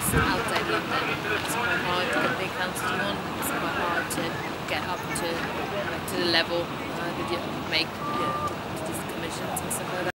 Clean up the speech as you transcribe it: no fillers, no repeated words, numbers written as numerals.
it's outside London. It's quite hard to get the accounts you want. It's quite hard to get up to the level that you make these commissions and stuff like that.